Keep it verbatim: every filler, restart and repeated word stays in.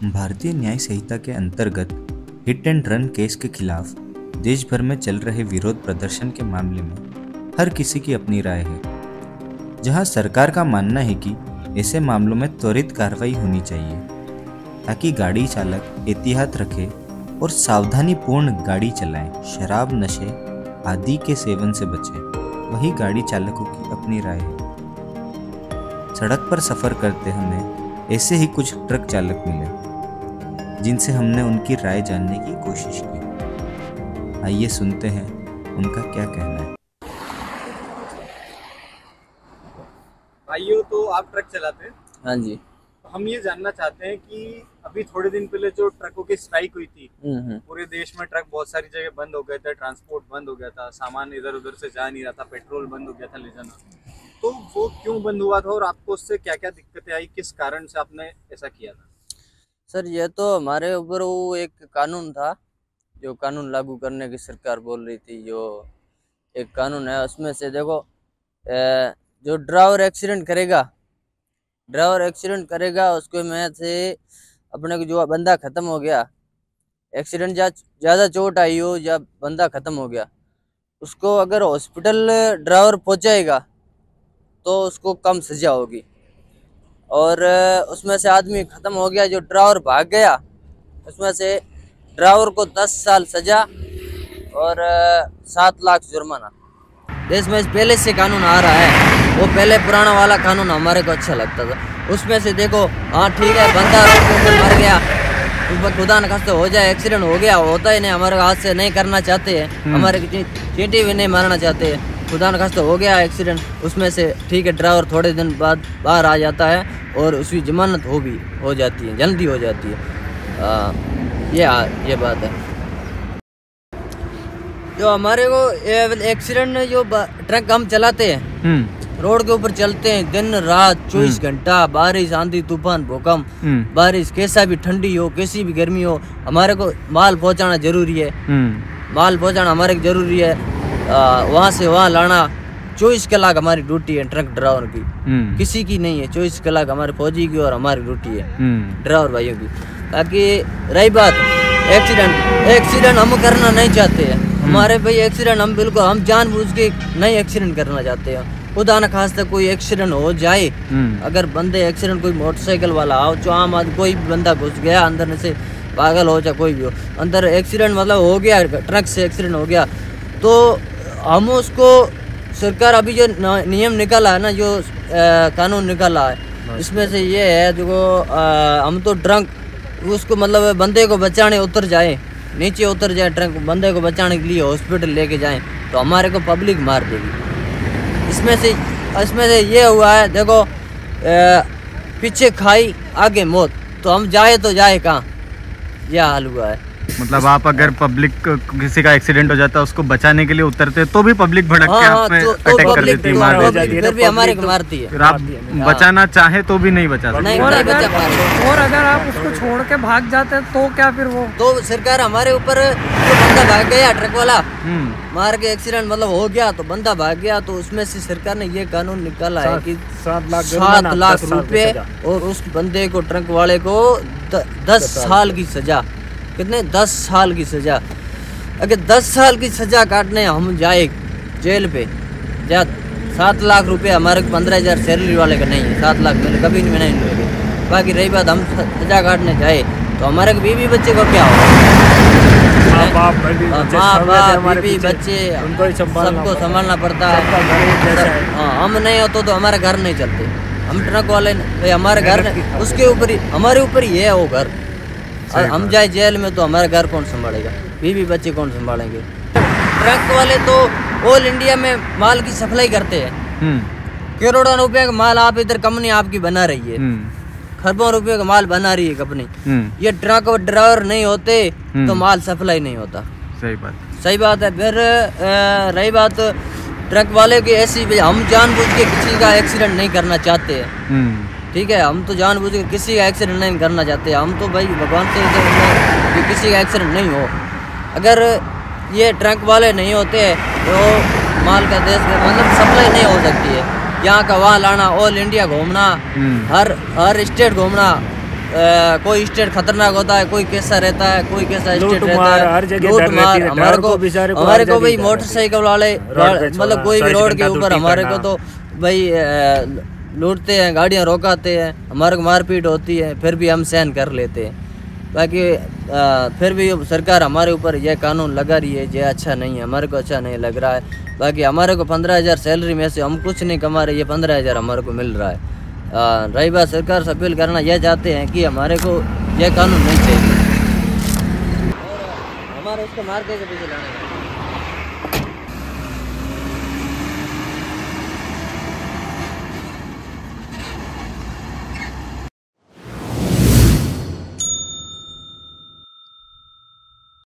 भारतीय न्याय संहिता के अंतर्गत हिट एंड रन केस के खिलाफ देश भर में चल रहे विरोध प्रदर्शन के मामले में हर किसी की अपनी राय है। जहां सरकार का मानना है कि ऐसे मामलों में त्वरित कार्रवाई होनी चाहिए ताकि गाड़ी चालक एहतियात रखे और सावधानीपूर्ण गाड़ी चलाएं, शराब नशे आदि के सेवन से बचें, वही गाड़ी चालकों की अपनी राय है। सड़क पर सफ़र करते हमें ऐसे ही कुछ ट्रक चालक मिले जिनसे हमने उनकी राय जानने की कोशिश की। आइए सुनते हैं उनका क्या कहना है। भाइयों, तो आप ट्रक चलाते हैं? हाँ जी। हम ये जानना चाहते हैं कि अभी थोड़े दिन पहले जो ट्रकों की स्ट्राइक हुई थी, पूरे देश में ट्रक बहुत सारी जगह बंद हो गए थे, ट्रांसपोर्ट बंद हो गया था, सामान इधर उधर से जा नहीं रहा था, पेट्रोल बंद हो गया था ले जाना। तो वो क्यों बंद हुआ था और आपको उससे क्या क्या दिक्कतें आई, किस कारण से आपने ऐसा किया था? सर, ये तो हमारे ऊपर वो एक कानून था जो कानून लागू करने की सरकार बोल रही थी। जो एक कानून है उसमें से देखो, जो ड्राइवर एक्सीडेंट करेगा ड्राइवर एक्सीडेंट करेगा उसको में से अपने को जो बंदा ख़त्म हो गया, एक्सीडेंट या ज़्यादा चोट आई हो या बंदा ख़त्म हो गया, उसको अगर हॉस्पिटल ड्राइवर पहुंचाएगा तो उसको कम सज़ा होगी। और उसमें से आदमी ख़त्म हो गया, जो ड्राइवर भाग गया उसमें से ड्राइवर को दस साल सज़ा और सात लाख जुर्माना। देश में पहले से कानून आ रहा है, वो पहले पुराना वाला कानून हमारे को अच्छा लगता था। उसमें से देखो, हाँ ठीक है, बंदा रोड के ऊपर मर गया, उसमें खुदा न खास्ता हो जाए, एक्सीडेंट हो गया, होता ही नहीं, हमारे हाथ से नहीं करना चाहते हैं, हमारे चींटी भी नहीं मारना चाहते हैं, खुदा न खास्ता हो गया एक्सीडेंट, उसमें से ठीक है ड्राइवर थोड़े दिन बाद बाहर आ जाता है और उसकी जमानत हो भी हो जाती है, जल्दी हो जाती है। आ, ये ये बात है। जो हमारे को एक्सीडेंट जो ट्रक हम चलाते हैं, रोड के ऊपर चलते हैं दिन रात चौबीस घंटा, बारिश आंधी तूफान भूकंप, बारिश कैसा भी, ठंडी हो कैसी भी गर्मी हो, हमारे को माल पहुंचाना जरूरी है। माल पहुंचाना हमारे को जरूरी है, वहाँ से वहाँ लाना। चौबीस कलाक हमारी ड्यूटी है ट्रक ड्राइवर की, किसी की नहीं है। चौबीस कलाक हमारे फौजी की और हमारी ड्यूटी है ड्राइवर भाइयों की। ताकि रही बात एक्सीडेंट, एक्सीडेंट हम करना नहीं चाहते हैं हमारे भाई। एक्सीडेंट हम बिल्कुल हम जानबूझ के नहीं एक्सीडेंट करना चाहते हैं। खुदा न खास्ता कोई एक्सीडेंट हो जाए, अगर बंदे एक्सीडेंट, कोई मोटरसाइकिल वाला हो, जो आम आदमी कोई भी बंदा घुस गया अंदर में से, पागल हो चाहे कोई भी हो, अंदर एक्सीडेंट मतलब हो गया, ट्रक से एक्सीडेंट हो गया, तो हम उसको, सरकार अभी जो नियम निकाला है ना, जो आ, कानून निकाला है, इसमें से ये है देखो, हम तो ट्रक उसको मतलब बंदे को बचाने उतर जाए, नीचे उतर जाए, ट्रक बंदे को बचाने के लिए हॉस्पिटल लेके जाएं तो हमारे को पब्लिक मार देगी। इसमें से इसमें से ये हुआ है देखो, आ, पीछे खाई आगे मौत, तो हम जाए तो जाए कहाँ, यह हाल हुआ है। मतलब आप अगर पब्लिक किसी का एक्सीडेंट हो जाता है उसको बचाने के लिए उतरते तो भी पब्लिक भड़क के आप पे अटैक कर देती है, मार देती है, फिर भी हमारे को मारती है। फिर आप बचाना चाहे तो भी नहीं बचा सकते। और अगर, और अगर आप उसको छोड़ के भाग जाते हैं तो क्या फिर वो, तो सरकार हमारे ऊपर, जो बंदा भाग गया ट्रक वाला मार के एक्सीडेंट मतलब हो गया, तो बंदा भाग गया, तो उसमें से सरकार ने ये कानून निकाला है कि सात लाख सात लाख रुपए और उस बंदे को, ट्रक वाले को दस साल की सजा। कितने? दस साल की सजा। अगर दस साल की सजा काटने हम जाए जेल पे, जा सात लाख रुपए हमारे पंद्रह हजार सैलरी वाले का नहीं है, सात लाख मेरे कभी नहीं नहीं मिलेगी। बाकी रही बात हम सजा काटने जाए तो हमारे बीवी बच्चे को क्या होगा? माँ बाप बीवी बच्चे सबको संभालना पड़ता है। हाँ, हम नहीं होते तो हमारे घर नहीं चलते। हम ट्रक वाले हमारे घर, उसके ऊपर ही, हमारे ऊपर ही है वो घर। हम जाए जेल में तो हमारा घर कौन संभालेगा? बीवी बच्चे कौन संभालेंगे? ट्रक वाले तो ऑल इंडिया में माल की सप्लाई करते हैं, करोड़ों रुपए का माल आप इधर कंपनी आपकी बना रही है, खरबों रुपए का माल बना रही है कंपनी। ये ट्रक और ड्राइवर नहीं होते तो माल सप्लाई नहीं होता। सही बात, सही बात है। फिर रही बात ट्रक वाले की, ऐसी हम जानबूझ के किसी का एक्सीडेंट नहीं करना चाहते हैं, ठीक है, हम तो जानबूझ के किसी का एक्सीडेंट नहीं करना चाहते। हम तो भाई भगवान से कि किसी का एक्सीडेंट नहीं हो। अगर ये ट्रक वाले नहीं होते तो माल का देश में मतलब सप्लाई नहीं हो सकती है। यहाँ का वहाँ लाना, ऑल इंडिया घूमना, हर हर स्टेट घूमना, कोई स्टेट खतरनाक होता है, कोई कैसा रहता है, कोई कैसा स्टेट रहता है, हर जगह लूट मार। हमारे को हमारे को भाई मोटरसाइकिल वाले मतलब कोई भी रोड के ऊपर हमारे को तो भाई लूटते हैं, गाड़ियाँ रोकाते हैं, हमारे को मारपीट होती है, फिर भी हम सहन कर लेते हैं। बाकी फिर भी सरकार हमारे ऊपर यह कानून लगा रही है, ये अच्छा नहीं है, हमारे को अच्छा नहीं लग रहा है। बाकी हमारे को पंद्रह हज़ार सैलरी में से हम कुछ नहीं कमा रहे, ये पंद्रह हज़ार हमारे को मिल रहा है। रही बात सरकार से अपील करना यह चाहते हैं कि हमारे को यह कानून नहीं चाहिए और हमारे उसको मार के पीछे लाने